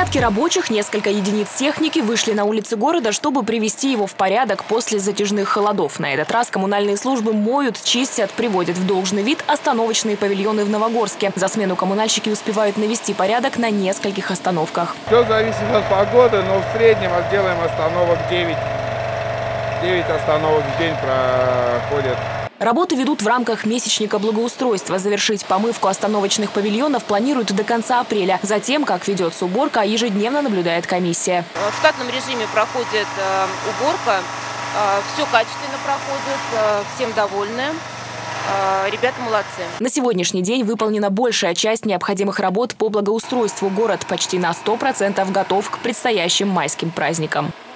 Десятки рабочих, несколько единиц техники вышли на улицы города, чтобы привести его в порядок после затяжных холодов. На этот раз коммунальные службы моют, чистят, приводят в должный вид остановочные павильоны в Новогорске. За смену коммунальщики успевают навести порядок на нескольких остановках. Все зависит от погоды, но в среднем делаем остановок 9. 9 остановок в день проходят. Работы ведут в рамках месячника благоустройства. Завершить помывку остановочных павильонов планируют до конца апреля. Затем, как ведется уборка, ежедневно наблюдает комиссия. В штатном режиме проходит уборка. Все качественно проходит, всем довольны. Ребята молодцы. На сегодняшний день выполнена большая часть необходимых работ по благоустройству. Город почти на 100% готов к предстоящим майским праздникам.